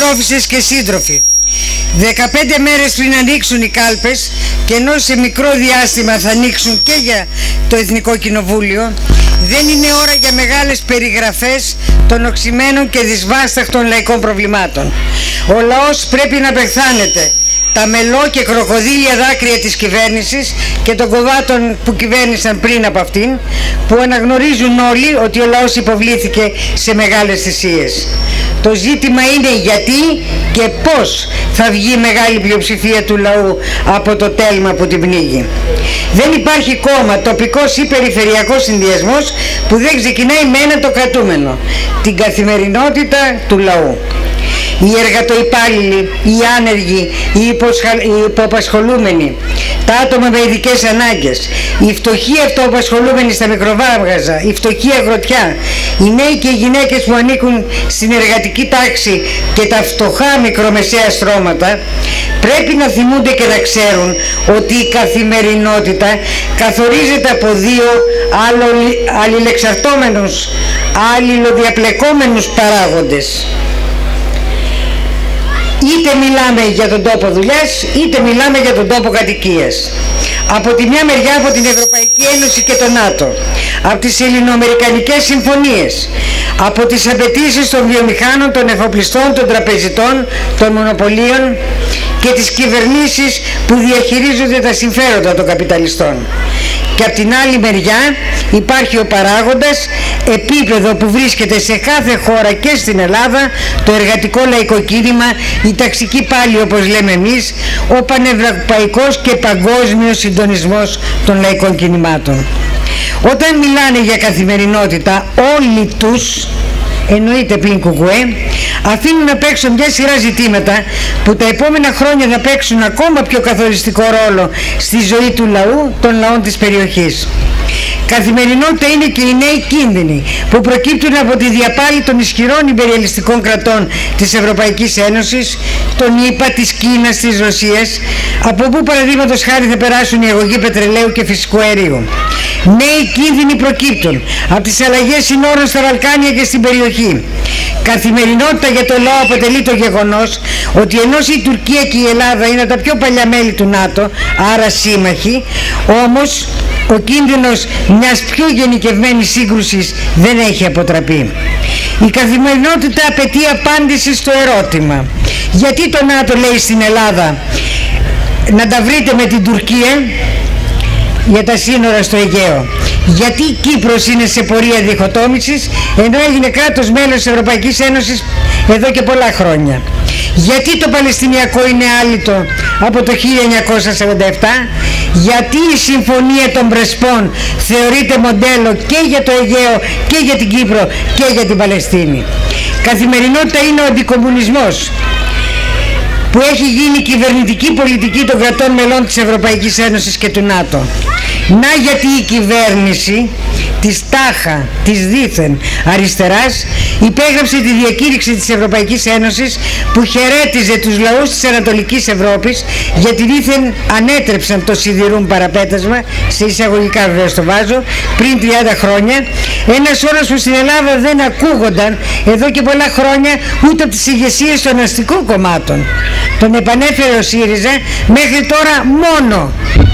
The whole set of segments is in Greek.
συντρόφισσες και σύντροφοι, 15 μέρες πριν ανοίξουν οι κάλπες, και ενώ σε μικρό διάστημα θα ανοίξουν και για το Εθνικό Κοινοβούλιο, δεν είναι ώρα για μεγάλες περιγραφές των οξυμένων και δυσβάσταχτων λαϊκών προβλημάτων. Ο λαός πρέπει να πεθάνεται τα μελό και κροκοδίλια δάκρυα της κυβέρνησης και των κομμάτων που κυβέρνησαν πριν από αυτήν, που αναγνωρίζουν όλοι ότι ο λαός υποβλήθηκε σε μεγάλες θυσίες. Το ζήτημα είναι γιατί και πώς θα βγει η μεγάλη πλειοψηφία του λαού από το τέλμα που την πνίγει. Δεν υπάρχει κόμμα, τοπικός ή περιφερειακός συνδυασμός που δεν ξεκινάει με ένα το κρατούμενο: την καθημερινότητα του λαού. Οι εργατοϊπάλληλοι, οι άνεργοι, οι υποαπασχολούμενοι, τα άτομα με ειδικές ανάγκες, οι φτωχοί αυτοαπασχολούμενοι στα μικροβάγαζα, η φτωχή αγροτιά, οι νέοι και οι γυναίκες που ανήκουν στην εργατική τάξη και τα φτωχά μικρομεσαία στρώματα πρέπει να θυμούνται και να ξέρουν ότι η καθημερινότητα καθορίζεται από δύο αλληλεξαρτώμενους, αλληλοδιαπλεκόμενους παράγοντες. Είτε μιλάμε για τον τόπο δουλειάς, είτε μιλάμε για τον τόπο κατοικίας. Από τη μια μεριά από την Ευρωπαϊκή Ένωση και τον ΝΑΤΟ, από τις ελληνοαμερικανικές συμφωνίες, από τις απαιτήσεις των βιομηχάνων, των εφοπλιστών, των τραπεζιτών, των μονοπωλίων και τις κυβερνήσεις που διαχειρίζονται τα συμφέροντα των καπιταλιστών. Και από την άλλη μεριά υπάρχει ο παράγοντας επίπεδο που βρίσκεται σε κάθε χώρα και στην Ελλάδα, το εργατικό λαϊκό κίνημα, η ταξική πάλι όπως λέμε εμείς, ο πανευρωπαϊκός και παγκόσμιος συντονισμός των λαϊκών κινημάτων. Όταν μιλάνε για καθημερινότητα όλοι τους, εννοείται πλην κουκουέ, αφήνουν απ' έξω μια σειρά ζητήματα που τα επόμενα χρόνια θα παίξουν ακόμα πιο καθοριστικό ρόλο στη ζωή του λαού, των λαών της περιοχής. Καθημερινότητα είναι και οι νέοι κίνδυνοι που προκύπτουν από τη διαπάλη των ισχυρών υπεριαλιστικών κρατών της Ευρωπαϊκής Ένωσης, των ΗΠΑ, της Κίνας, της Ρωσίας, από που παραδείγματος χάρη θα περάσουν οι αγωγοί πετρελαίου και φυσικού αερίου. Νέοι κίνδυνοι προκύπτουν από τις αλλαγές συνόρων στα Βαλκάνια και στην περιοχή. Καθημερινότητα για το λαό αποτελεί το γεγονός ότι ενώ η Τουρκία και η Ελλάδα είναι τα πιο παλιά μέλη του ΝΑΤΟ, άρα σύμμαχοι, όμως ο κίνδυνος μιας πιο γενικευμένης σύγκρουσης δεν έχει αποτραπεί. Η καθημερινότητα απαιτεί απάντηση στο ερώτημα: γιατί το ΝΑΤΟ λέει στην Ελλάδα να τα βρείτε με την Τουρκία για τα σύνορα στο Αιγαίο? Γιατί η Κύπρος είναι σε πορεία διχοτόμησης ενώ έγινε κράτος μέλος της Ευρωπαϊκής Ένωσης εδώ και πολλά χρόνια? Γιατί το Παλαιστινιακό είναι άλυτο από το 1947? Γιατί η Συμφωνία των Πρεσπών θεωρείται μοντέλο και για το Αιγαίο και για την Κύπρο και για την Παλαιστίνη? Καθημερινότητα είναι ο αντικομμουνισμός που έχει γίνει κυβερνητική πολιτική των κρατών μελών της Ευρωπαϊκής Ένωσης και του ΝΑΤΟ. Να γιατί η κυβέρνηση της τάχα, της δήθεν αριστεράς υπέγραψε τη διακήρυξη της Ευρωπαϊκής Ένωσης που χαιρέτιζε τους λαούς της Ανατολικής Ευρώπης γιατί δήθεν ανέτρεψαν το σιδηρούν παραπέτασμα, σε εισαγωγικά βέβαια το βάζω, πριν 30 χρόνια, ένας όρος που στην Ελλάδα δεν ακούγονταν εδώ και πολλά χρόνια ούτε από τις ηγεσίες των αστικών κομμάτων. Τον επανέφερε ο ΣΥΡΙΖΑ, μέχρι τώρα μόνο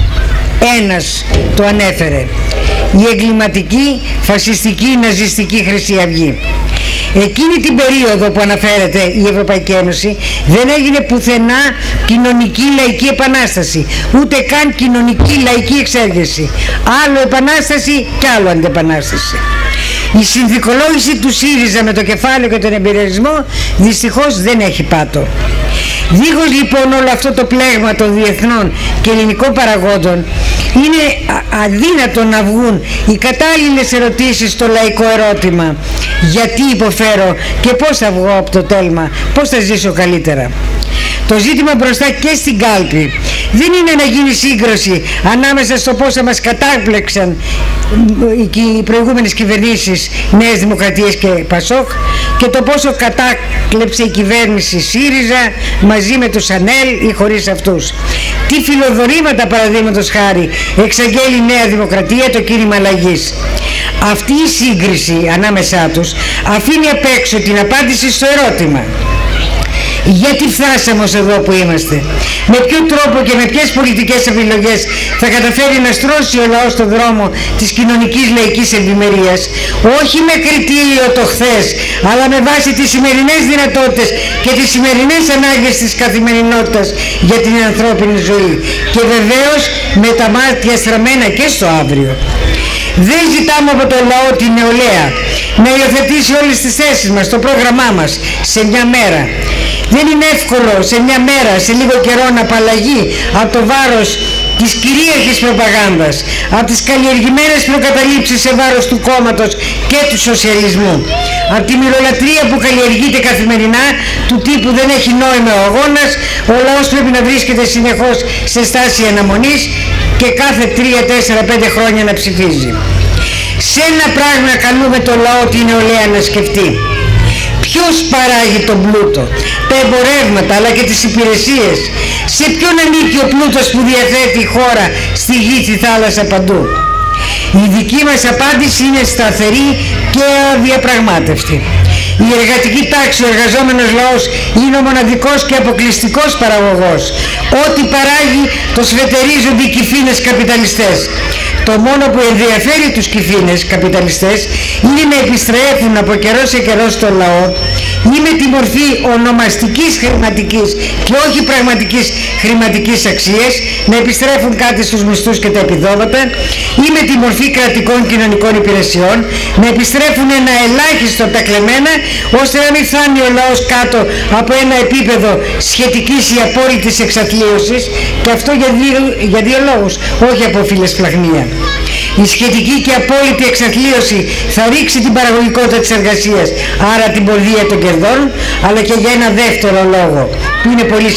ένας το ανέφερε: η εγκληματική, φασιστική, ναζιστική Χρυσή Αυγή. Εκείνη την περίοδο που αναφέρεται η Ευρωπαϊκή Ένωση δεν έγινε πουθενά κοινωνική λαϊκή επανάσταση, ούτε καν κοινωνική λαϊκή εξέγερση. Άλλο επανάσταση και άλλο αντεπανάσταση. Η συνθηκολόγηση του ΣΥΡΙΖΑ με το κεφάλαιο και τον εμπειριασμό δυστυχώς δεν έχει πάτο. Δίχως λοιπόν όλο αυτό το πλέγμα των διεθνών και ελληνικών παραγόντων, είναι αδύνατο να βγουν οι κατάλληλες ερωτήσεις στο λαϊκό ερώτημα: γιατί υποφέρω και πώς θα βγω από το τέλμα, πώς θα ζήσω καλύτερα? Το ζήτημα μπροστά και στην κάλπη δεν είναι να γίνει σύγκρουση ανάμεσα στο πόσα μας κατάπλεξαν οι προηγούμενες κυβερνήσεις Νέας Δημοκρατίας και Πασόκ και το πόσο κατάκλεψε η κυβέρνηση ΣΥΡΙΖΑ μαζί με τους ΑΝΕΛ ή χωρίς αυτούς. Τι φιλοδορήματα παραδείγματος χάρη εξαγγέλει η Νέα Δημοκρατία, το κίνημα αλλαγής. Αυτή η σύγκριση ανάμεσά τους αφήνει απ' έξω την απάντηση στο ερώτημα: Γιατί φτάσαμε ως εδώ που είμαστε? Με ποιο τρόπο και με ποιες πολιτικές επιλογές θα καταφέρει να στρώσει ο λαός στον δρόμο της κοινωνικής λαϊκής ευημερίας? Όχι με κριτήριο το χθες, αλλά με βάση τις σημερινές δυνατότητες και τις σημερινές ανάγκες της καθημερινότητας για την ανθρώπινη ζωή. Και βεβαίως με τα μάτια στραμμένα και στο αύριο. Δεν ζητάμε από το λαό την νεολαία να υιοθετήσει όλες τις θέσεις μας, το πρόγραμμά μας, σε μια μέρα. Δεν είναι εύκολο σε μια μέρα, σε λίγο καιρό, να απαλλαγεί από το βάρος της κυρίαρχης προπαγάνδας, από τις καλλιεργημένες προκαταλήψεις σε βάρος του κόμματος και του σοσιαλισμού, από τη μυρολατρεία που καλλιεργείται καθημερινά, του τύπου δεν έχει νόημα ο αγώνας, ο λαός πρέπει να βρίσκεται συνεχώς σε στάση αναμονής και κάθε 3, 4, 5 χρόνια να ψηφίζει. Σε ένα πράγμα καλούμε το λαό, την νεολαία, να σκεφτεί. Ποιος παράγει τον πλούτο, τα εμπορεύματα αλλά και τις υπηρεσίες? Σε ποιον ανήκει ο πλούτος που διαθέτει η χώρα στη γη, στη θάλασσα, παντού? Η δική μας απάντηση είναι σταθερή και αδιαπραγμάτευτη. Η εργατική τάξη, ο εργαζόμενος λαός, είναι ο μοναδικός και αποκλειστικός παραγωγός. Ό,τι παράγει το σφετερίζονται οι κυφήνες καπιταλιστές. Το μόνο που ενδιαφέρει τους κυφήνες καπιταλιστές είναι να επιστρέφουν από καιρό σε καιρό στο λαό ή με τη μορφή ονομαστικής χρηματικής και όχι πραγματικής χρηματικής αξίας, να επιστρέφουν κάτι στους μισθούς και τα επιδόματα, ή με τη μορφή κρατικών κοινωνικών υπηρεσιών, να επιστρέφουν ένα ελάχιστο από τα κλεμμένα, ώστε να μην φτάνει ο λαός κάτω από ένα επίπεδο σχετικής ή απόλυτης εξαθλίωσης, και αυτό για δύο λόγους, όχι από φιλεσφλαγμία. Η σχετική και απόλυτη εξαθλίωση θα ρίξει την παραγωγικότητα της εργασίας, άρα την πορεία των κερδών, αλλά και για ένα δεύτερο λόγο που είναι πολύ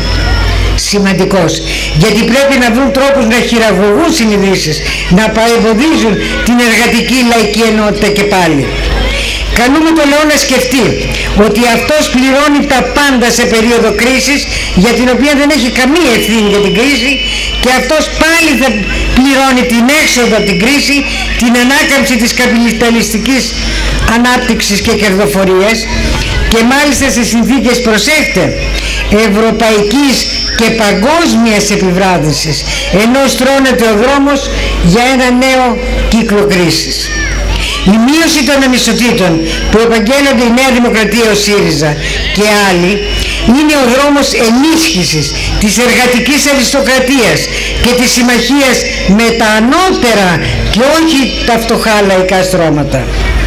σημαντικός, γιατί πρέπει να βρουν τρόπους να χειραγωγούν συνειδήσεις, να παρεμποδίζουν την εργατική λαϊκή ενότητα. Και πάλι καλούμε το λαό να σκεφτεί ότι αυτός πληρώνει τα πάντα σε περίοδο κρίσης, για την οποία δεν έχει καμία ευθύνη για την κρίση, και αυτός πάλι θα πληρώνει την έξοδο από την κρίση, την ανάκαμψη της καπιταλιστικής ανάπτυξης και κερδοφορίας, και μάλιστα σε συνθήκες, προσέχτε, ευρωπαϊκής και παγκόσμιας επιβράδυνσης, ενώ στρώνεται ο δρόμος για ένα νέο κύκλο κρίσης. Η μείωση των ανισοτήτων που επαγγέλλονται η Νέα Δημοκρατία, ο ΣΥΡΙΖΑ και άλλοι, είναι ο δρόμος ενίσχυσης της εργατικής αριστοκρατίας και της συμμαχίας με τα ανώτερα και όχι τα φτωχά λαϊκά στρώματα.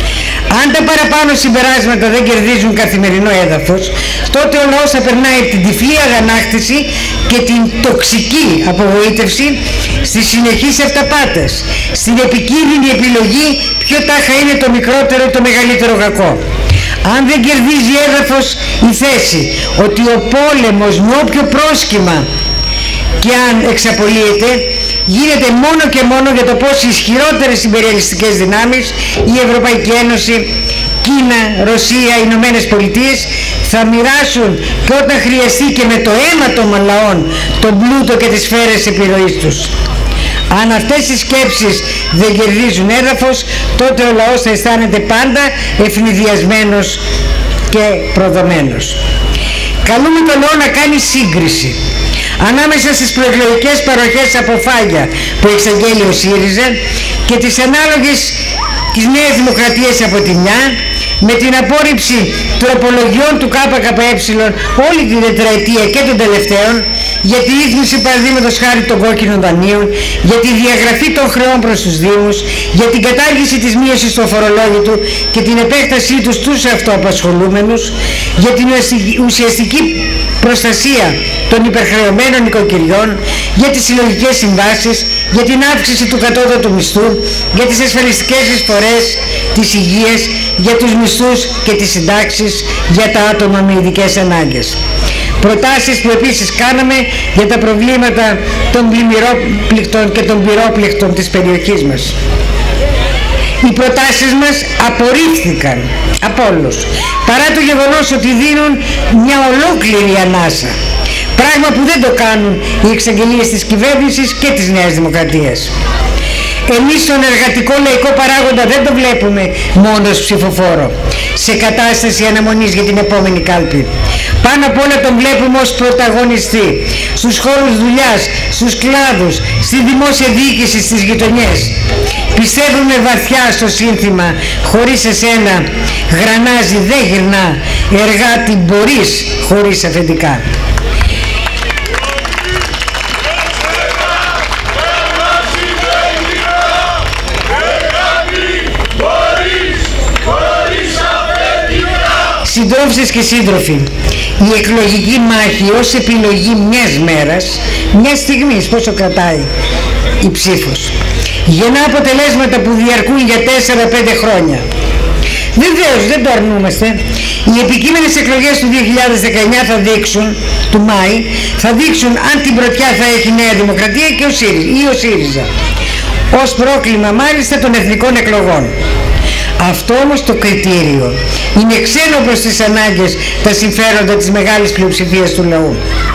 Αν τα παραπάνω συμπεράσματα δεν κερδίζουν καθημερινό έδαφος, τότε ο λαός θα περνάει από την τυφλή αγανάκτηση και την τοξική απογοήτευση στις συνεχείς αυταπάτες, στην επικίνδυνη επιλογή ποιο τάχα είναι το μικρότερο ή το μεγαλύτερο κακό. Αν δεν κερδίζει έδαφος η θέση ότι ο πόλεμος με όποιο πρόσχημα και αν εξαπολύεται γίνεται μόνο και μόνο για το πώς οι ισχυρότερες ιμπεριαλιστικές δυνάμεις, η Ευρωπαϊκή Ένωση, Κίνα, Ρωσία, Ηνωμένες Πολιτείες, θα μοιράσουν και όταν χρειαστεί και με το αίμα των λαών τον πλούτο και τις σφαίρες επιρροής τους. Αν αυτές οι σκέψεις δεν κερδίζουν έδαφος, τότε ο λαός θα αισθάνεται πάντα ευνηδιασμένος και προδομένος. Καλούμε το λαό να κάνει σύγκριση ανάμεσα στις προεκλογικές παροχές από φάγια που εξαγγέλει ο ΣΥΡΙΖΑ και τις ανάλογες της Νέας Δημοκρατίας από τη μια, με την απόρριψη τροπολογιών του ΚΚΕ όλη την τετραετία και των τελευταίων, για τη ρύθμιση παραδείγματος χάρη των κόκκινων δανείων, για τη διαγραφή των χρεών προς τους Δήμους, για την κατάργηση της μείωσης του αφορολόγητου και την επέκτασή του στους αυτοαπασχολούμενους, για την ουσιαστική προστασία των υπερχρεωμένων οικοκυριών, για τις συλλογικές συμβάσεις, για την αύξηση του κατώτατου μισθού, για τις ασφαλιστικές εισφορές της υγείας, για τους μισθούς και τις συντάξεις για τα άτομα με ειδικές ανάγκες. Προτάσεις που επίσης κάναμε για τα προβλήματα των πλημμυρόπληκτων και των πυρόπληκτων της περιοχής μας. Οι προτάσεις μας απορρίφθηκαν από όλους, παρά το γεγονός ότι δίνουν μια ολόκληρη ανάσα, πράγμα που δεν το κάνουν οι εξαγγελίες της κυβέρνησης και της Νέας Δημοκρατίας. Εμείς τον εργατικό λαϊκό παράγοντα δεν το βλέπουμε μόνο ως ψηφοφόρο. σε κατάσταση αναμονής για την επόμενη κάλπη. Πάνω απ' όλα τον βλέπουμε ως πρωταγωνιστή στους χώρους δουλειάς, στους κλάδους, στη δημόσια διοίκηση, στις γειτονιές. Πιστεύουμε βαθιά στο σύνθημα «Χωρίς εσένα γρανάζι δεν γυρνά, εργάτη μπορείς χωρίς αφεντικά». Συντρόφισσες και σύντροφοι, η εκλογική μάχη ως επιλογή μιας μέρας, μιας στιγμής, πόσο κρατάει η ψήφος, γεννά αποτελέσματα που διαρκούν για 4-5 χρόνια. Βεβαίως δεν το αρνούμαστε. Οι επικείμενες εκλογές του 2019 θα δείξουν, του Μάη, θα δείξουν αν την πρωτιά θα έχει Νέα Δημοκρατία και ο ΣΥΡΙΖΑ. Ως πρόκλημα μάλιστα των εθνικών εκλογών. Αυτό όμως το κριτήριο είναι ξένο προς τις ανάγκες, τα συμφέροντα της μεγάλης πλειοψηφίας του λαού.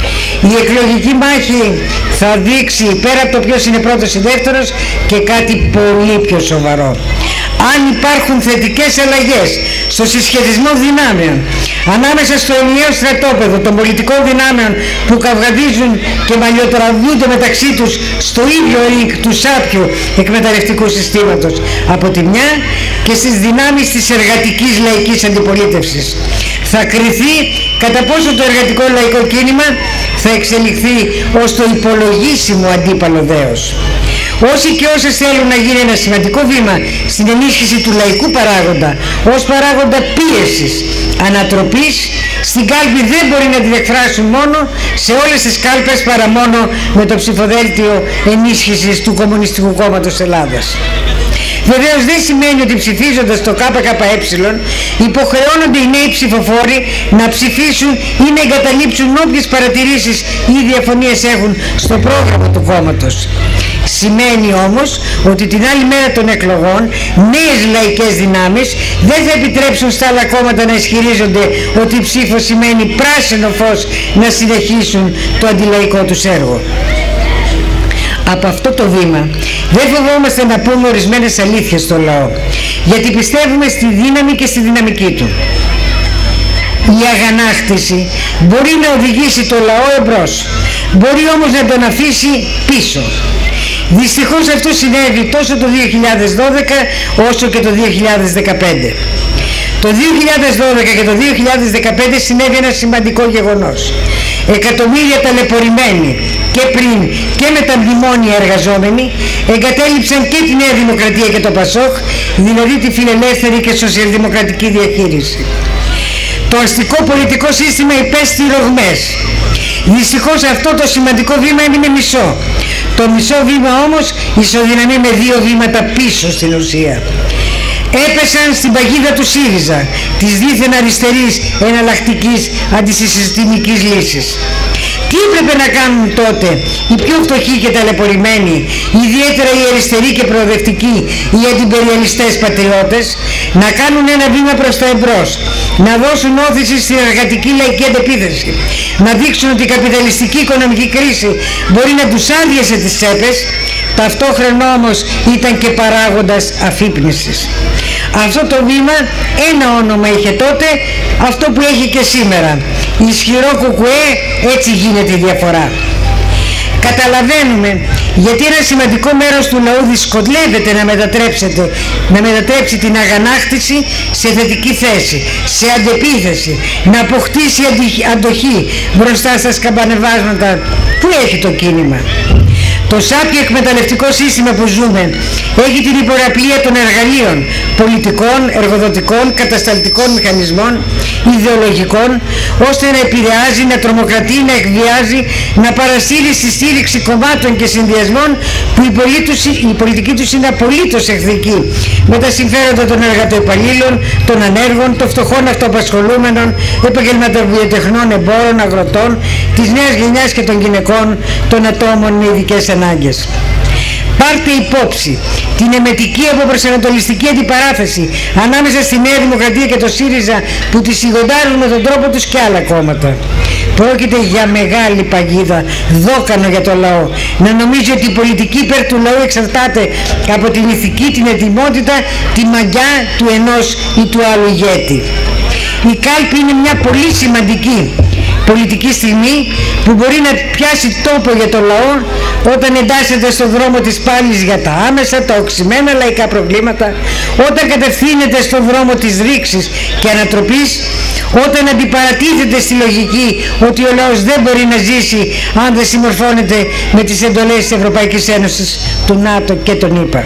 Η εκλογική μάχη θα δείξει, πέρα από το ποιος είναι πρώτος ή δεύτερος, και κάτι πολύ πιο σοβαρό. Αν υπάρχουν θετικές αλλαγές στο συσχετισμό δυνάμεων ανάμεσα στο ενιαίο στρατόπεδο των πολιτικών δυνάμεων που καυγαδίζουν και μαλλιοτραβούνται μεταξύ τους στο ίδιο ριγκ του σάπιου εκμεταλλευτικού συστήματος από τη μια, και στις δυνάμεις της εργατικής λαϊκής αντιπολίτευσης, θα κριθεί κατά πόσο το εργατικό λαϊκό κίνημα θα εξελιχθεί ως το υπολογίσιμο αντίπαλο δέος. Όσοι και όσες θέλουν να γίνει ένα σημαντικό βήμα στην ενίσχυση του λαϊκού παράγοντα ως παράγοντα πίεσης, ανατροπής, στην κάλπη δεν μπορεί να την εκφράσουν μόνο σε όλες τις κάλπες παρά μόνο με το ψηφοδέλτιο ενίσχυσης του Κομμουνιστικού Κόμματος Ελλάδας. Βεβαίως δεν σημαίνει ότι ψηφίζοντας το ΚΚΕ υποχρεώνονται οι νέοι ψηφοφόροι να ψηφίσουν ή να εγκαταλείψουν όποιες παρατηρήσεις ή διαφωνίες έχουν στο πρόγραμμα του κόμματος. Σημαίνει όμως ότι την άλλη μέρα των εκλογών νέες λαϊκές δυνάμεις δεν θα επιτρέψουν στα άλλα κόμματα να ισχυρίζονται ότι η ψήφος σημαίνει πράσινο φως να συνεχίσουν το αντιλαϊκό τους έργο. Από αυτό το βήμα δεν φοβόμαστε να πούμε ορισμένες αλήθειες στο λαό, γιατί πιστεύουμε στη δύναμη και στη δυναμική του. Η αγανάκτηση μπορεί να οδηγήσει το λαό εμπρός, μπορεί όμως να τον αφήσει πίσω. Δυστυχώς αυτό συνέβη τόσο το 2012 όσο και το 2015. Το 2012 και το 2015 συνέβη ένα σημαντικό γεγονός. Εκατομμύρια ταλαιπωρημένοι και πριν και με τα μνημόνια εργαζόμενοι εγκατέλειψαν και τη Νέα Δημοκρατία και το ΠΑΣΟΚ, δηλαδή τη φιλελεύθερη και σοσιαλδημοκρατική διαχείριση. Το αστικό πολιτικό σύστημα υπέστη ρογμές. Δυστυχώς αυτό το σημαντικό βήμα είναι μισό. Το μισό βήμα όμως ισοδυναμεί με 2 βήματα πίσω στην ουσία. Έπεσαν στην παγίδα του ΣΥΡΙΖΑ, της δίθεν αριστερής εναλλακτικής αντισυστημικής λύσης. Τι έπρεπε να κάνουν τότε οι πιο φτωχοί και ταλαιπωρημένοι, ιδιαίτερα οι αριστεροί και προοδευτικοί, οι αντιπεριαλιστές πατριώτες? Να κάνουν ένα βήμα προς τα εμπρός, να δώσουν όθηση στην εργατική λαϊκή αντεπίθεση, να δείξουν ότι η καπιταλιστική οικονομική κρίση μπορεί να τους άδειασε τις τσέπες, ταυτόχρονα όμως ήταν και παράγοντας αφύπνισης. Αυτό το βήμα ένα όνομα είχε τότε, αυτό που έχει και σήμερα. Ισχυρό κουκουέ, έτσι γίνεται η διαφορά. Καταλαβαίνουμε γιατί ένα σημαντικό μέρος του λαού δυσκολεύεται να μετατρέψει την αγανάκτηση σε θετική θέση, σε αντεπίθεση, να αποκτήσει αντοχή μπροστά στα σκαμπανεβάσματα που έχει το κίνημα. Το σάπιο εκμεταλλευτικό σύστημα που ζούμε έχει την υπεραπλία των εργαλείων πολιτικών, εργοδοτικών, κατασταλτικών μηχανισμών, ιδεολογικών, ώστε να επηρεάζει, να τρομοκρατεί, να εκβιάζει, να παρασύρει στη στήριξη κομμάτων και συνδυασμών που η πολιτική τους είναι απολύτως εχθρική με τα συμφέροντα των εργατοϊπαλλήλων, των ανέργων, των φτωχών αυτοαπασχολούμενων, επαγγελματοβιοτεχνών, εμπόρων, αγροτών, της νέας γενιάς και των γυναικών, των ατόμων με ειδικές ανάγκες. Πάρτε υπόψη την εμετική αποπροσανατολιστική αντιπαράθεση ανάμεσα στη Νέα Δημοκρατία και το ΣΥΡΙΖΑ που τη σιγοντάρουν με τον τρόπο τους και άλλα κόμματα. Πρόκειται για μεγάλη παγίδα, δόκανο για το λαό. Να νομίζει ότι η πολιτική υπέρ του λαού εξαρτάται από την ηθική, την ετοιμότητα, τη μαγιά του ενός ή του άλλου ηγέτη. Η κάλπη είναι μια πολύ σημαντική πολιτική στιγμή που μπορεί να πιάσει τόπο για το λαό όταν εντάσσεται στον δρόμο της πάλης για τα άμεσα, τα οξυμένα λαϊκά προβλήματα, όταν κατευθύνεται στον δρόμο της ρήξης και ανατροπής, όταν αντιπαρατίθεται στη λογική ότι ο λαός δεν μπορεί να ζήσει αν δεν συμμορφώνεται με τις εντολές της Ευρωπαϊκής Ένωσης, του ΝΑΤΟ και των ΗΠΑ.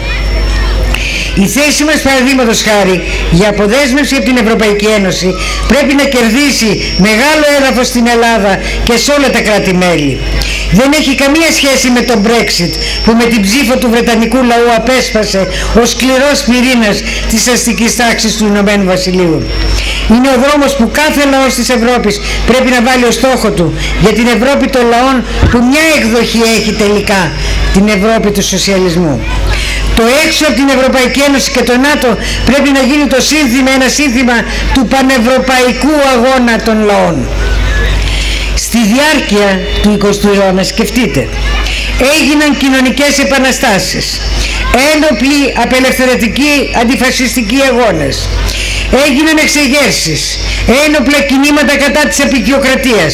Η θέση μας, παραδείγματος χάρη, για αποδέσμευση από την Ευρωπαϊκή Ένωση πρέπει να κερδίσει μεγάλο έδαφος στην Ελλάδα και σε όλα τα κράτη-μέλη. Δεν έχει καμία σχέση με τον Brexit που με την ψήφο του βρετανικού λαού απέσπασε ο σκληρός πυρήνας της αστικής τάξης του Ηνωμένου Βασιλείου. Είναι ο δρόμος που κάθε λαός της Ευρώπης πρέπει να βάλει ως στόχο του για την Ευρώπη των λαών που μια εκδοχή έχει τελικά, την Ευρώπη του σοσιαλισμού. Το έξω από την Ευρωπαϊκή Ένωση και το ΝΑΤΟ πρέπει να γίνει το σύνθημα, ένα σύνθημα του πανευρωπαϊκού αγώνα των λαών. Στη διάρκεια του 20ου αιώνα, σκεφτείτε, έγιναν κοινωνικές επαναστάσεις, ένοπλοι απελευθερωτικοί αντιφασιστικοί αγώνες, έγιναν εξεγέρσεις, ένοπλα κινήματα κατά της αποικιοκρατίας.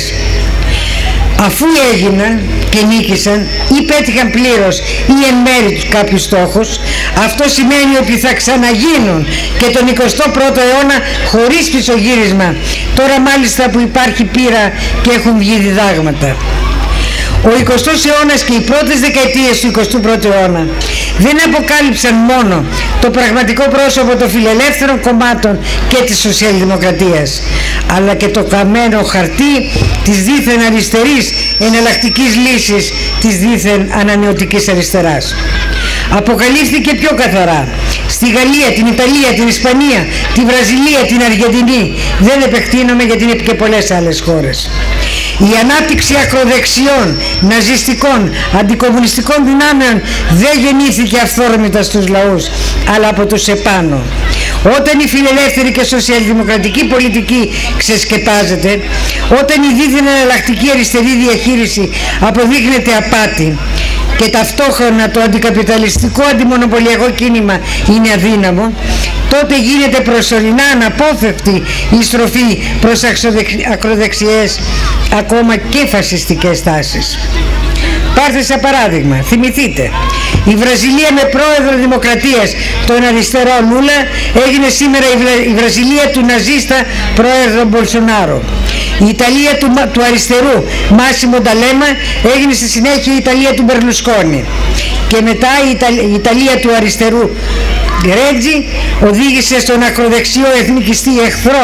Αφού έγιναν και νίκησαν ή πέτυχαν πλήρως ή εν μέρει τους κάποιους στόχους, αυτό σημαίνει ότι θα ξαναγίνουν και τον 21ο αιώνα χωρίς πισωγύρισμα, τώρα μάλιστα που υπάρχει πείρα και έχουν βγει διδάγματα. Ο 20ος αιώνας και οι πρώτες δεκαετίες του 21ου αιώνα δεν αποκάλυψαν μόνο το πραγματικό πρόσωπο των φιλελεύθερων κομμάτων και της σοσιαλδημοκρατίας, αλλά και το καμένο χαρτί της δίθεν αριστερής εναλλακτικής λύσης της δίθεν ανανεωτικής αριστεράς. Αποκαλύφθηκε πιο καθαρά στη Γαλλία, την Ιταλία, την Ισπανία, τη Βραζιλία, την Αργεντινή, δεν επεκτείνομαι γιατί είναι και πολλές άλλες χώρες. Η ανάπτυξη ακροδεξιών, ναζιστικών, αντικομμουνιστικών δυνάμεων δεν γεννήθηκε αυθόρμητα στους λαούς, αλλά από τους επάνω. Όταν η φιλελεύθερη και σοσιαλδημοκρατική πολιτική ξεσκεπάζεται, όταν η δίθεν εναλλακτική αριστερή διαχείριση αποδείχνεται απάτη και ταυτόχρονα το αντικαπιταλιστικό αντιμονοπολιακό κίνημα είναι αδύναμο, τότε γίνεται προσωρινά αναπόφευκτη η στροφή προς ακροδεξιές, ακόμα και φασιστικές τάσεις. Πάρτε σαν παράδειγμα, θυμηθείτε, η Βραζιλία με πρόεδρο δημοκρατίας τον αριστερό Λούλα έγινε σήμερα η Βραζιλία του ναζίστα πρόεδρο Μπολσονάρο. Η Ιταλία του αριστερού Μάσιμο Νταλέμα έγινε στη συνέχεια η Ιταλία του Μπερλουσκόνη. Και μετά η Ιταλία του αριστερού Ρέτζι οδήγησε στον ακροδεξιό εθνικιστή εχθρό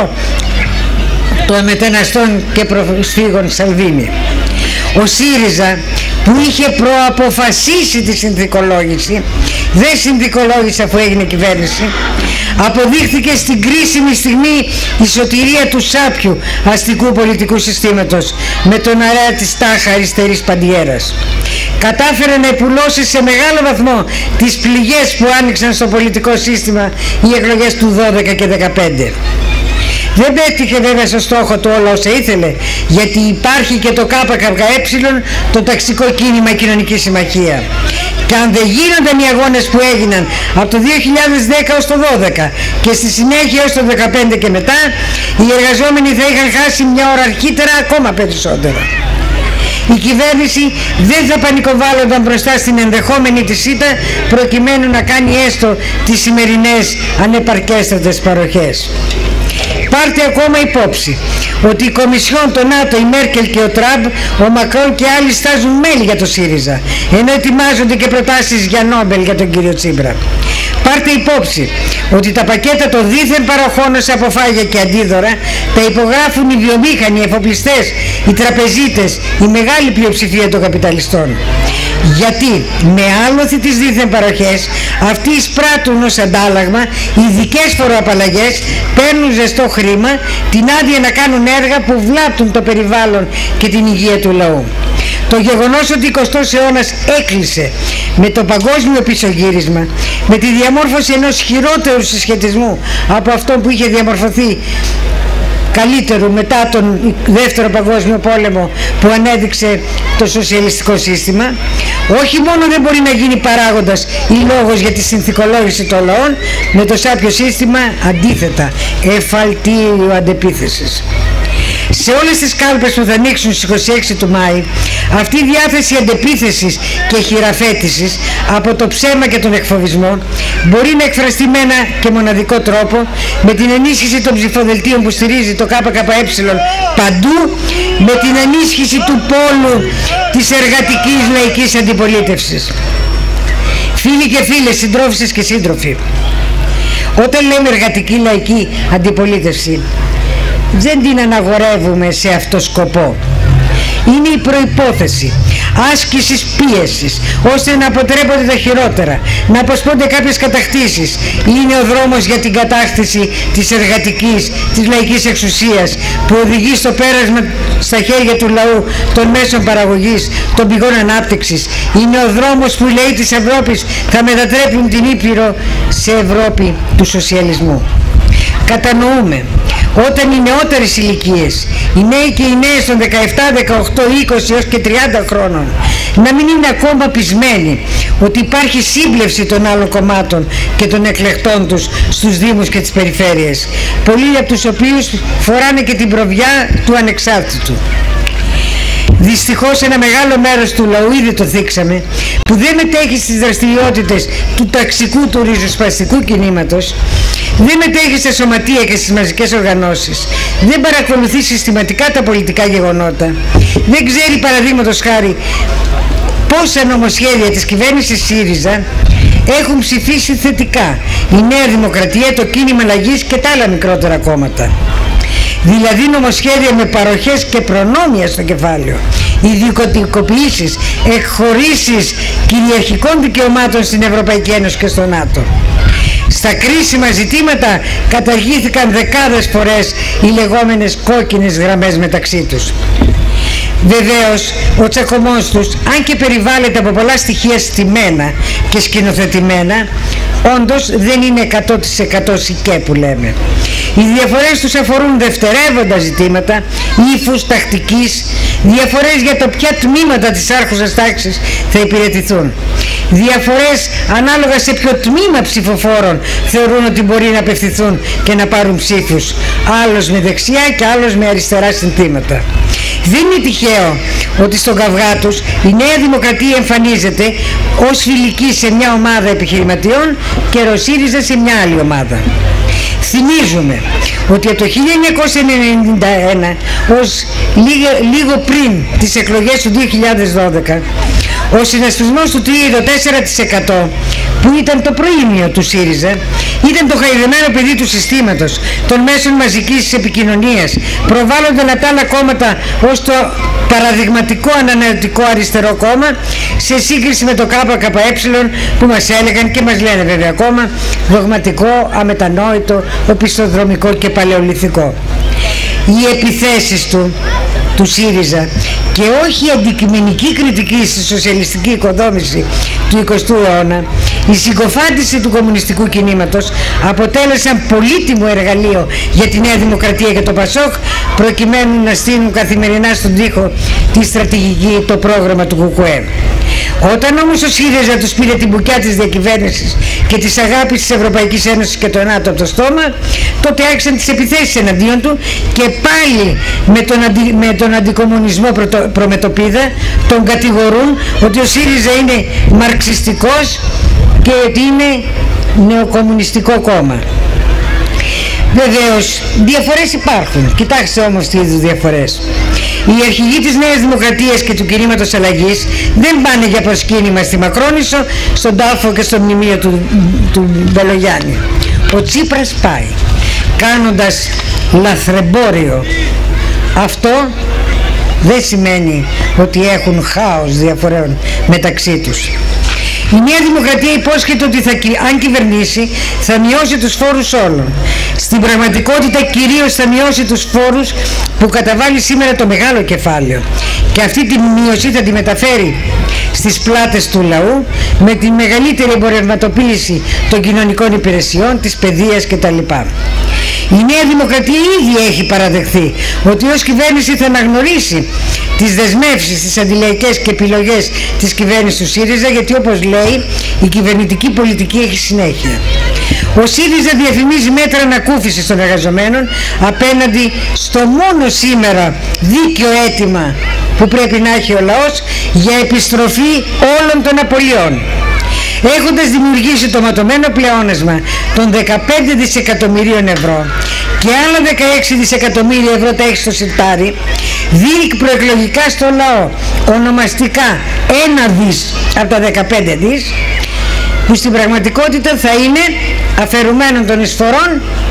των μεταναστών και προσφύγων Σαλβίνη. Ο ΣΥΡΙΖΑ που είχε προαποφασίσει τη συνθηκολόγηση, δεν συνθηκολόγησε αφού έγινε κυβέρνηση, αποδείχθηκε στην κρίσιμη στιγμή η σωτηρία του σάπιου αστικού πολιτικού συστήματος με τον αέρα της τάχα αριστερής παντιέρας. Κατάφερε να επουλώσει σε μεγάλο βαθμό τις πληγές που άνοιξαν στο πολιτικό σύστημα οι εκλογές του 12 και 15. Δεν πέτυχε βέβαια στο στόχο του όλα όσα ήθελε, γιατί υπάρχει και το ΚΚΕ, το ταξικό κίνημα Κοινωνική Συμμαχία. Και αν δεν γίνονταν οι αγώνες που έγιναν από το 2010 ως το 12 και στη συνέχεια ως το 15 και μετά, οι εργαζόμενοι θα είχαν χάσει μια ώρα αρχίτερα ακόμα περισσότερα. Η κυβέρνηση δεν θα πανικοβάλλονταν μπροστά στην ενδεχόμενη της ήττα προκειμένου να κάνει έστω τις σημερινές ανεπαρκέστατες παροχές. Πάρτε ακόμα υπόψη ότι η Κομισιόν, το ΝΑΤΟ, η Μέρκελ και ο Τραμπ, ο Μακρόν και άλλοι στάζουν μέλη για το ΣΥΡΙΖΑ, ενώ ετοιμάζονται και προτάσεις για Νόμπελ για τον κύριο Τσίπρα. Πάρτε υπόψη ότι τα πακέτα των δίθεν παροχών ως αποφάγια και αντίδωρα τα υπογράφουν οι βιομήχανοι, οι εφοπλιστές, οι τραπεζίτες, η μεγάλη πλειοψηφία των καπιταλιστών. Γιατί με άλοθη τις δίθεν παροχές αυτοί εισπράττουν ως αντάλλαγμα ειδικές φοροαπαλλαγές, παίρνουν ζεστό χρήμα, την άδεια να κάνουν έργα που βλάπτουν το περιβάλλον και την υγεία του λαού. Το γεγονός ότι ο 20ος αιώνας έκλεισε με το παγκόσμιο πισωγύρισμα, με τη διαμόρφωση ενός χειρότερου συσχετισμού από αυτό που είχε διαμορφωθεί καλύτερου μετά τον Δεύτερο Παγκόσμιο Πόλεμο που ανέδειξε το σοσιαλιστικό σύστημα. Όχι μόνο δεν μπορεί να γίνει παράγοντας ή λόγος για τη συνθηκολόγηση των λαών, με το σάπιο σύστημα αντίθετα εφαλτήριο αντεπίθεσης. Σε όλες τις κάλπες που θα ανοίξουν στις 26 του Μάη, αυτή η διάθεση αντεπίθεσης και χειραφέτησης από το ψέμα και τον εκφοβισμό μπορεί να εκφραστεί με ένα και μοναδικό τρόπο, με την ενίσχυση των ψηφοδελτίων που στηρίζει το ΚΚΕ παντού, με την ενίσχυση του πόλου της εργατικής λαϊκής αντιπολίτευσης. Φίλοι και φίλες, συντρόφισσες και σύντροφοι, όταν λέμε εργατική λαϊκή αντιπολίτευση, δεν την αναγορεύουμε σε αυτό σκοπό. Είναι η προϋπόθεση άσκησης πίεσης ώστε να αποτρέπονται τα χειρότερα, να αποσπώνται κάποιες κατακτήσεις. Είναι ο δρόμος για την κατάκτηση της εργατικής, της λαϊκής εξουσίας που οδηγεί στο πέρασμα στα χέρια του λαού των μέσων παραγωγής, των πηγών ανάπτυξης. Είναι ο δρόμος που οι λαοί της Ευρώπης θα μετατρέπουν την Ήπειρο σε Ευρώπη του σοσιαλισμού. Κατανοούμε όταν οι νεότερες ηλικίες, οι νέοι και οι νέες των 17, 18, 20 έως και 30 χρόνων να μην είναι ακόμα πεισμένοι ότι υπάρχει σύμπλευση των άλλων κομμάτων και των εκλεκτών τους στους δήμους και τις περιφέρειες, πολλοί από τους οποίους φοράνε και την προβιά του ανεξάρτητου. Δυστυχώς ένα μεγάλο μέρος του λαού, ήδη το θίξαμε, που δεν μετέχει στις δραστηριότητες του ταξικού, του ριζοσπαστικού κινήματος, δεν μετέχει στα σωματεία και στις μαζικές οργανώσεις, δεν παρακολουθεί συστηματικά τα πολιτικά γεγονότα, δεν ξέρει παραδείγματος χάρη πόσα νομοσχέδια της κυβέρνησης ΣΥΡΙΖΑ έχουν ψηφίσει θετικά η Νέα Δημοκρατία, το Κίνημα Αλλαγής και τα άλλα μικρότερα κόμματα. Δηλαδή νομοσχέδια με παροχές και προνόμια στο κεφάλαιο, ιδιωτικοποιήσεις, εκχωρήσεις κυριαρχικών δικαιωμάτων στην Ευρωπαϊκή Ένωση και στο ΝΑΤΟ. Στα κρίσιμα ζητήματα καταργήθηκαν δεκάδες φορές οι λεγόμενες κόκκινες γραμμές μεταξύ τους. Βεβαίως, ο τσακωμός τους, αν και περιβάλλεται από πολλά στοιχεία στημένα και σκηνοθετημένα, όντως δεν είναι 100% σικέ που λέμε. Οι διαφορές τους αφορούν δευτερεύοντα ζητήματα, ύφους, τακτικής, διαφορές για το ποια τμήματα της άρχουσας τάξης θα υπηρετηθούν. Διαφορές ανάλογα σε ποιο τμήμα ψηφοφόρων θεωρούν ότι μπορεί να απευθυνθούν και να πάρουν ψήφους, άλλος με δεξιά και άλλος με αριστερά συνθήματα. Δεν είναι τυχαίο ότι στον καυγά τους η Νέα Δημοκρατία εμφανίζεται ως φιλική σε μια ομάδα επιχειρηματιών και ΡΟΣΥΡΙΖΑ σε μια άλλη ομάδα. Θυμίζουμε ότι από το 1991 ως λίγο πριν τις εκλογές του 2012 ο συνασπισμός του 3-4% που ήταν το προήμιο του ΣΥΡΙΖΑ ήταν το χαϊδεμένο παιδί του συστήματος των μέσων μαζικής επικοινωνίας, προβάλλονταν από τα άλλα κόμματα ως το παραδειγματικό ανανεωτικό αριστερό κόμμα σε σύγκριση με το ΚΚΕ που μας έλεγαν και μας λένε βέβαια ακόμα δογματικό, αμετανόητο, οπισθοδρομικό και παλαιολιθικό. Οι επιθέσεις του ΣΥΡΙΖΑ και όχι η αντικειμενική κριτική στη σοσιαλιστική οικοδόμηση του 20ου αιώνα, η συγκοφάντηση του κομμουνιστικού κινήματος αποτέλεσαν πολύτιμο εργαλείο για τη Νέα Δημοκρατία και το ΠΑΣΟΚ προκειμένου να στείλουν καθημερινά στον τοίχο τη στρατηγική, το πρόγραμμα του ΚΚΕ. Όταν όμως ο ΣΥΡΙΖΑ τους πήρε την μπουκιά της διακυβέρνησης και της αγάπης της Ευρωπαϊκής Ένωσης και το ΝΑΤΟ από το στόμα, τότε άρχισαν τις επιθέσεις εναντίον του και πάλι με τον αντικομμουνισμό προμετωπίδα τον κατηγορούν ότι ο ΣΥΡΙΖΑ είναι μαρξιστικός και ότι είναι νεοκομμουνιστικό κόμμα. Βεβαίως, διαφορές υπάρχουν. Κοιτάξτε όμως τι είδους διαφορές. Οι αρχηγοί της Νέας Δημοκρατίας και του κινήματος Αλλαγής δεν πάνε για προσκύνημα στη Μακρόνισσο, στον τάφο και στο μνημείο του Μπελογιάννη. Ο Τσίπρας πάει, κάνοντας λαθρεμπόριο. Αυτό δεν σημαίνει ότι έχουν χάος διαφορών μεταξύ τους. Η Νέα Δημοκρατία υπόσχεται ότι αν κυβερνήσει θα μειώσει τους φόρους όλων. Στην πραγματικότητα κυρίως θα μειώσει τους φόρους που καταβάλει σήμερα το μεγάλο κεφάλαιο και αυτή τη μείωση θα τη μεταφέρει στις πλάτες του λαού με τη μεγαλύτερη εμπορευματοποίηση των κοινωνικών υπηρεσιών, της παιδείας κτλ. Η Νέα Δημοκρατία ήδη έχει παραδεχθεί ότι ως κυβέρνηση θα αναγνωρίσει τις δεσμεύσεις, τις αντιλαϊκές και επιλογές της κυβέρνησης του ΣΥΡΙΖΑ, γιατί όπως λέει η κυβερνητική πολιτική έχει συνέχεια. Ο ΣΥΡΙΖΑ διαφημίζει μέτρα ανακούφισης των εργαζομένων απέναντι στο μόνο σήμερα δίκαιο αίτημα που πρέπει να έχει ο λαός για επιστροφή όλων των απολειών. Έχοντας δημιουργήσει το ματωμένο πλεόνασμα των 15 δισεκατομμυρίων ευρώ και άλλα 16 δισεκατομμύρια ευρώ τα έχει στο σιρτάρι, δίνει προεκλογικά στο λαό ονομαστικά 1 δις από τα 15 δις, που στην πραγματικότητα θα είναι αφαιρουμένων των εισφορών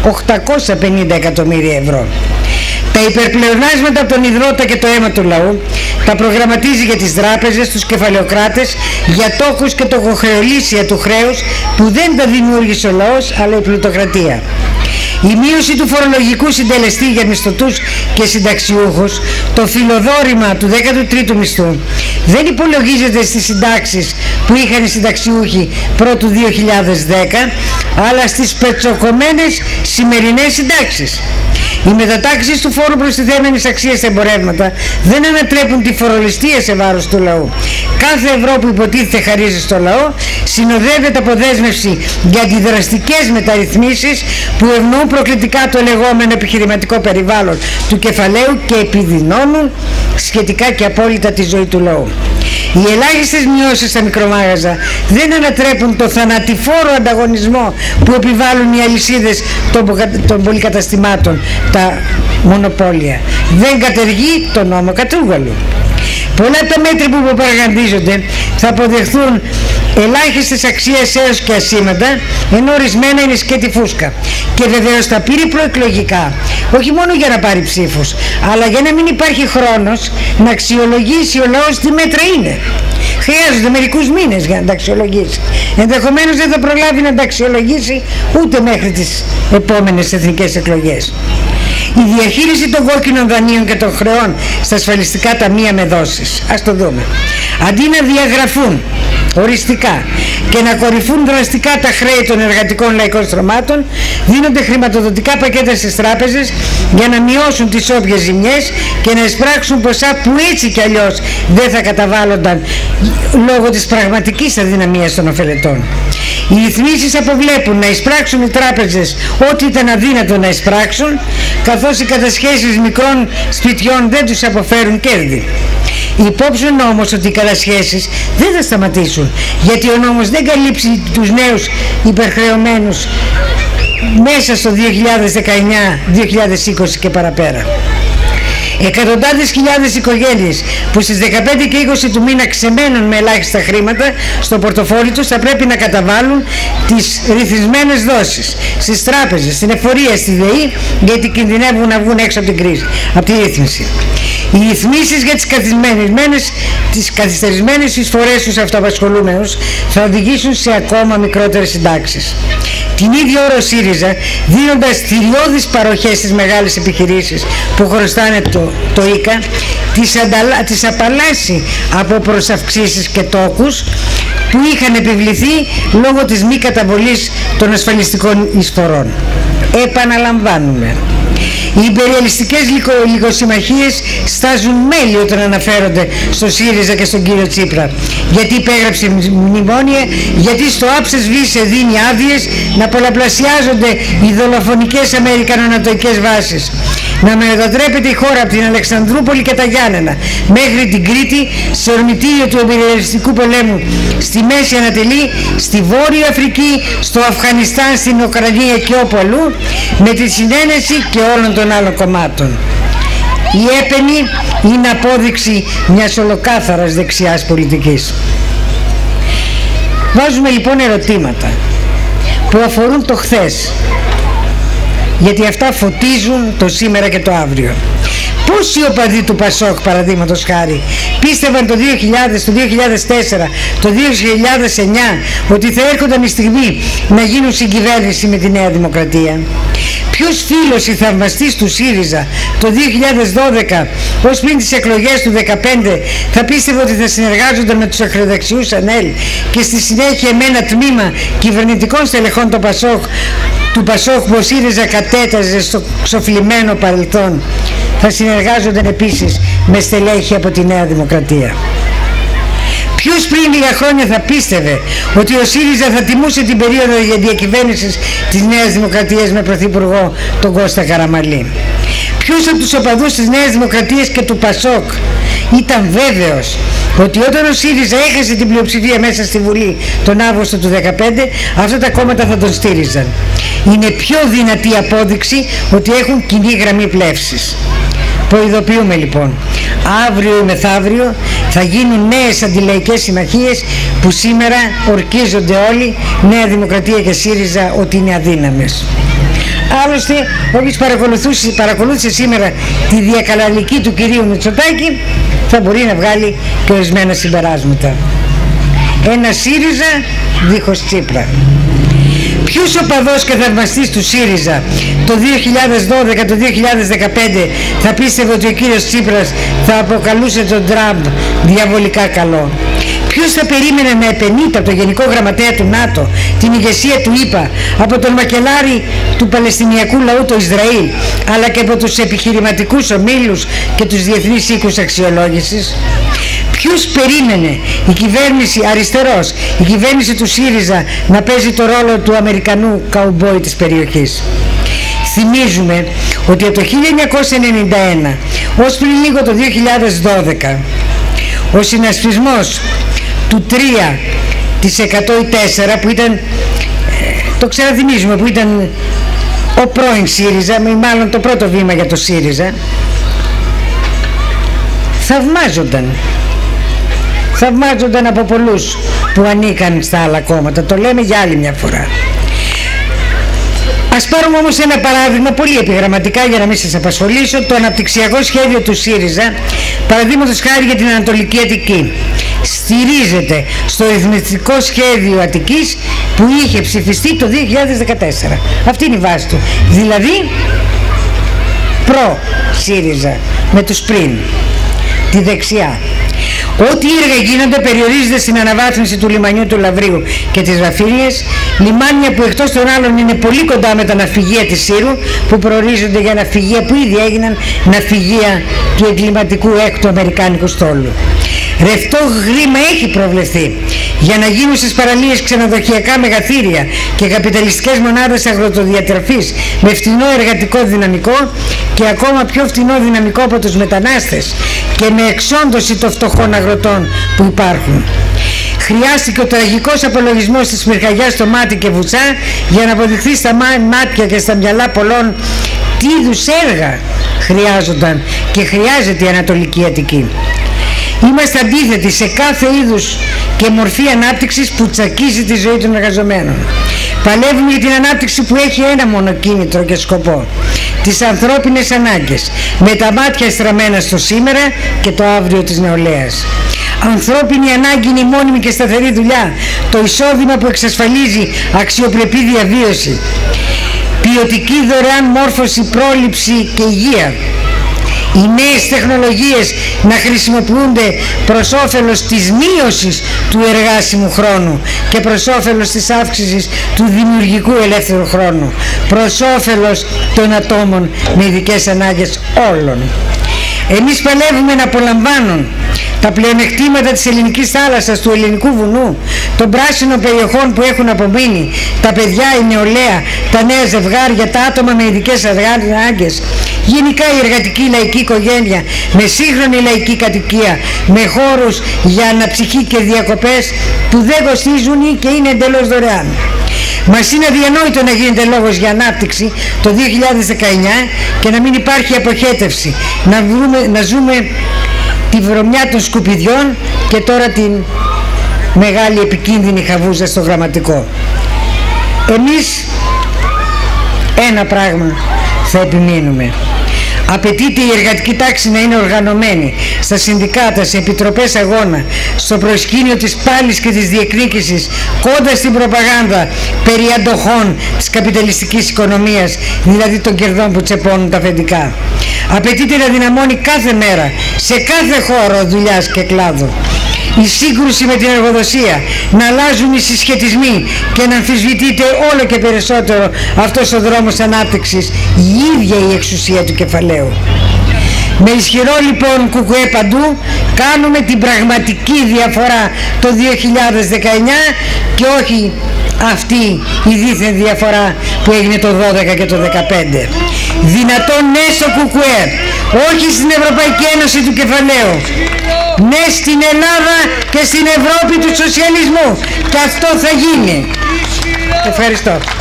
850 εκατομμύρια ευρώ. Τα υπερπλεονάσματα από τον υδρότα και το αίμα του λαού τα προγραμματίζει για τις τράπεζες, τους κεφαλαιοκράτες, για τόκους και τοκοχρεωλήσια του χρέους που δεν τα δημιούργησε ο λαός αλλά η πλουτοκρατία. Η μείωση του φορολογικού συντελεστή για μισθωτούς και συνταξιούχους, το φιλοδόρημα του 13ου μισθού, δεν υπολογίζεται στις συντάξεις που είχαν οι συνταξιούχοι πρώτου 2010, αλλά στις πετσοκομμένες σημερινές συντάξεις. Οι μετατάξεις του φόρου προστιθέμενης αξίας στα εμπορεύματα δεν ανατρέπουν τη φορολιστία σε βάρος του λαού. Κάθε ευρώ που υποτίθεται χαρίζει στο λαό συνοδεύεται από δέσμευση για αντιδραστικές μεταρρυθμίσεις που ευνοούν προκλητικά το λεγόμενο επιχειρηματικό περιβάλλον του κεφαλαίου και επιδεινώνουν σχετικά και απόλυτα τη ζωή του λαού. Οι ελάχιστες μειώσεις στα μικρομάγαζα δεν ανατρέπουν το θανατηφόρο ανταγωνισμό που επιβάλλουν οι αλυσίδες των πολυκαταστημάτων, τα μονοπόλια. Δεν κατεργεί το νόμο Κατρούγαλου. Πολλά από τα μέτρα που προπαγανδίζονται θα αποδεχθούν ελάχιστες αξίες έως και ασήμαντα, ενώ ορισμένα είναι σκέτη φούσκα. Και βεβαίως θα πήρε προεκλογικά, όχι μόνο για να πάρει ψήφους, αλλά για να μην υπάρχει χρόνος να αξιολογήσει ο λαός τι μέτρα είναι. Χρειάζονται μερικούς μήνες για να τα αξιολογήσει. Ενδεχομένως δεν θα προλάβει να τα αξιολογήσει ούτε μέχρι τις επόμενες εθνικές εκλογές. Η διαχείριση των κόκκινων δανείων και των χρεών στα ασφαλιστικά ταμεία με δόσεις. Ας το δούμε. Αντί να διαγραφούν οριστικά και να κορυφούν δραστικά τα χρέη των εργατικών λαϊκών στρωμάτων, δίνονται χρηματοδοτικά πακέτα στις τράπεζες για να μειώσουν τις όποιες ζημιές και να εισπράξουν ποσά που έτσι κι αλλιώς δεν θα καταβάλλονταν λόγω της πραγματικής αδυναμίας των ωφελετών. Οι ρυθμίσεις αποβλέπουν να εισπράξουν οι τράπεζες ό,τι ήταν αδύνατο να εισπράξουν, καθώς οι κατασχέσεις μικρών σπιτιών δεν τους αποφέρουν κέρδη. Υπόψουν όμως ότι οι κατασχέσεις δεν θα σταματήσουν, γιατί ο νόμος δεν καλύψει τους νέους υπερχρεωμένους μέσα στο 2019-2020 και παραπέρα. Εκατοντάδες χιλιάδες οικογένειες που στις 15 και 20 του μήνα ξεμένουν με ελάχιστα χρήματα στο πορτοφόλι τους θα πρέπει να καταβάλουν τις ρυθμισμένες δόσεις στις τράπεζες, στην εφορία, στη ΔΕΗ, γιατί κινδυνεύουν να βγουν έξω από την κρίση, από τη ρύθμιση. Οι ρυθμίσεις για τις καθυστερισμένες εισφορές στους αυτοαπασχολούμενους θα οδηγήσουν σε ακόμα μικρότερες συντάξεις. Την ίδια ώρα ο ΣΥΡΙΖΑ, δίνοντας θηριώδεις παροχές στις μεγάλες επιχειρήσεις που χρωστάνε το ΙΚΑ, τις απαλλάσσει από προσαυξήσεις και τόκους που είχαν επιβληθεί λόγω της μη καταβολής των ασφαλιστικών εισφορών. Επαναλαμβάνουμε. Οι υπεριαλιστικές λιγοσυμμαχίες στάζουν μέλη όταν αναφέρονται στο ΣΥΡΙΖΑ και στον κύριο Τσίπρα. Γιατί υπέγραψε μνημόνια, γιατί στο άψες βήσε δίνει άδειες να πολλαπλασιάζονται οι δολοφονικές αμερικανο-νατοικές βάσεις. Να μετατρέπεται η χώρα από την Αλεξανδρούπολη και τα Γιάννενα μέχρι την Κρήτη σε ορμητήριο του υπεριαλιστικού πολέμου στη Μέση Ανατολή, στη Βόρεια Αφρική, στο Αφγανιστάν, στην Ουκρανία και όπου αλλού, με τη συνένεση και όλων των άλλων κομμάτων. Η έπαινη είναι απόδειξη μιας ολοκάθαρας δεξιάς πολιτικής. Βάζουμε λοιπόν ερωτήματα που αφορούν το χθες, γιατί αυτά φωτίζουν το σήμερα και το αύριο. Πόσοι οπαδοί του Πασόκ, παραδείγματος χάρη, πίστευαν το 2000, το 2004, το 2009 ότι θα έρχονταν η στιγμή να γίνουν συγκυβέρνηση με τη Νέα Δημοκρατία? Ποιος φίλος ή θαυμαστής του ΣΥΡΙΖΑ το 2012 ως πριν τις εκλογές του 2015 θα πίστευε ότι θα συνεργάζονταν με τους ακροδεξιούς ΑΝΕΛ και στη συνέχεια με ένα τμήμα κυβερνητικών στελεχών του ΠΑΣΟΚ που ο ΣΥΡΙΖΑ κατέταζε στο ξοφλημένο παρελθόν θα συνεργάζονταν επίσης με στελέχη από τη Νέα Δημοκρατία? Ποιος πριν λίγα χρόνια θα πίστευε ότι ο ΣΥΡΙΖΑ θα τιμούσε την περίοδο για διακυβέρνησης της Νέας Δημοκρατίας με πρωθυπουργό τον Κώστα Καραμανλή? Ποιος από τους οπαδούς της Νέας Δημοκρατίας και του ΠΑΣΟΚ ήταν βέβαιος ότι όταν ο ΣΥΡΙΖΑ έχασε την πλειοψηφία μέσα στη Βουλή τον Αύγουστο του 2015 αυτά τα κόμματα θα τον στήριζαν? Είναι πιο δυνατή απόδειξη ότι έχουν κοινή γραμμή πλεύσης. Προειδοποιούμε λοιπόν, αύριο ή μεθαύριο θα γίνουν νέες αντιλαϊκές συμμαχίες που σήμερα ορκίζονται όλοι, Νέα Δημοκρατία και ΣΥΡΙΖΑ, ότι είναι αδύναμες. Άλλωστε, όποιος παρακολούθησε σήμερα τη διακαλαλική του κυρίου Μητσοτάκη θα μπορεί να βγάλει και ορισμένα συμπεράσματα. Ένα ΣΥΡΙΖΑ δίχως Τσίπρα. Ποιος οπαδός και θαυμαστής του ΣΥΡΙΖΑ το 2012, το 2015 θα πίστευε ότι ο κύριος Τσίπρας θα αποκαλούσε τον Τραμπ διαβολικά καλό? Ποιος θα περίμενε να επενείται από τον Γενικό Γραμματέα του ΝΑΤΟ, την ηγεσία του ΗΠΑ, από τον μακελάρη του Παλαιστινιακού λαού το Ισραήλ, αλλά και από τους επιχειρηματικούς ομίλους και τους διεθνείς οίκους αξιολόγησης? Ποιος περίμενε η κυβέρνηση αριστερός, η κυβέρνηση του ΣΥΡΙΖΑ να παίζει το ρόλο του Αμερικανού καουμπόι της περιοχής? Θυμίζουμε ότι από το 1991 ως πριν λίγο το 2012 ο συνασπισμός του 3% ή 4% που ήταν, το ξαναθυμίζουμε, που ήταν ο πρώην ΣΥΡΙΖΑ, μάλλον το πρώτο βήμα για το ΣΥΡΙΖΑ, θαυμάζονταν από πολλούς που ανήκαν στα άλλα κόμματα. Το λέμε για άλλη μια φορά. Ας πάρουμε όμως ένα παράδειγμα πολύ επιγραμματικά για να μην σας απασχολήσω, το αναπτυξιακό σχέδιο του ΣΥΡΙΖΑ, παραδείγματος χάρη για την Ανατολική Αττική. Στηρίζεται στο ρυθμιστικό σχέδιο Αττικής που είχε ψηφιστεί το 2014. Αυτή είναι η βάση του. Δηλαδή προ ΣΥΡΙΖΑ με τους πριν, τη δεξιά. Ό,τι έργα γίνονται περιορίζεται στην αναβάθμιση του λιμανιού του Λαβρίου και της Βαφύριας, λιμάνια που εκτός των άλλων είναι πολύ κοντά με τα ναυπηγεία της Σύρου, που προορίζονται για ναυπηγεία που ήδη έγιναν ναυπηγεία του εγκληματικού έκτου Αμερικάνικου στόλου. Ρευτό χρήμα έχει προβλεφθεί για να γίνουν στις παραλίες ξενοδοχειακά μεγαθύρια και καπιταλιστικές μονάδες αγροτοδιατροφής με φτηνό εργατικό δυναμικό και ακόμα πιο φτηνό δυναμικό από τους μετανάστες και με εξόντωση των φτωχών αγροτών που υπάρχουν. Χρειάστηκε ο τραγικός απολογισμός της πυρκαγιάς στο Μάτι και Βουτσά για να αποδειχθεί στα μάτια και στα μυαλά πολλών τι είδους έργα χρειάζονταν και χρειάζεται η Ανατολική Αττική. Είμαστε αντίθετοι σε κάθε είδους και μορφή ανάπτυξης που τσακίζει τη ζωή των εργαζομένων. Παλεύουμε για την ανάπτυξη που έχει ένα μόνο κίνητρο και σκοπό: τις ανθρώπινες ανάγκες, με τα μάτια στραμμένα στο σήμερα και το αύριο της νεολαίας. Ανθρώπινη ανάγκη είναι η μόνιμη και σταθερή δουλειά, το εισόδημα που εξασφαλίζει αξιοπρεπή διαβίωση, ποιοτική δωρεάν μόρφωση, πρόληψη και υγεία. Οι νέες τεχνολογίες να χρησιμοποιούνται προς όφελος της μείωσης του εργάσιμου χρόνου και προς όφελος της αύξησης του δημιουργικού ελεύθερου χρόνου, προς όφελος των ατόμων με ειδικές ανάγκες όλων. Εμείς παλεύουμε να απολαμβάνουν τα πλεονεκτήματα της ελληνικής θάλασσας, του ελληνικού βουνού, των πράσινων περιοχών που έχουν απομείνει, τα παιδιά, η νεολαία, τα νέα ζευγάρια, τα άτομα με ειδικές ανάγκες, γενικά η εργατική λαϊκή οικογένεια, με σύγχρονη λαϊκή κατοικία, με χώρους για αναψυχή και διακοπές που δεν κοστίζουν και είναι εντελώς δωρεάν. Μας είναι αδιανόητο να γίνεται λόγος για ανάπτυξη το 2019 και να μην υπάρχει αποχέτευση, να ζούμε τη βρωμιά των σκουπιδιών και τώρα την μεγάλη επικίνδυνη χαβούζα στο γραμματικό. Εμείς ένα πράγμα θα επιμείνουμε: Απαιτείται η εργατική τάξη να είναι οργανωμένη στα συνδικάτα, σε επιτροπές αγώνα, στο προσκήνιο της πάλης και της διεκδίκησης, κοντά στην προπαγάνδα περί αντοχών της καπιταλιστικής οικονομίας, δηλαδή των κερδών που τσεπώνουν τα αφεντικά. Απαιτείται να δυναμώνει κάθε μέρα, σε κάθε χώρο δουλειάς και κλάδο, η σύγκρουση με την εργοδοσία, να αλλάζουν οι συσχετισμοί και να αμφισβητείται όλο και περισσότερο αυτός ο δρόμος ανάπτυξης, η ίδια η εξουσία του κεφαλαίου. Με ισχυρό λοιπόν κουκουέ παντού κάνουμε την πραγματική διαφορά το 2019 και όχι αυτή η δίθεν διαφορά που έγινε το 12 και το 15. Δυνατόν ναι στο κουκουέ, όχι στην Ευρωπαϊκή Ένωση του Κεφαλαίου. Ναι στην Ελλάδα και στην Ευρώπη του σοσιαλισμού. Και αυτό θα γίνει. Ευχαριστώ.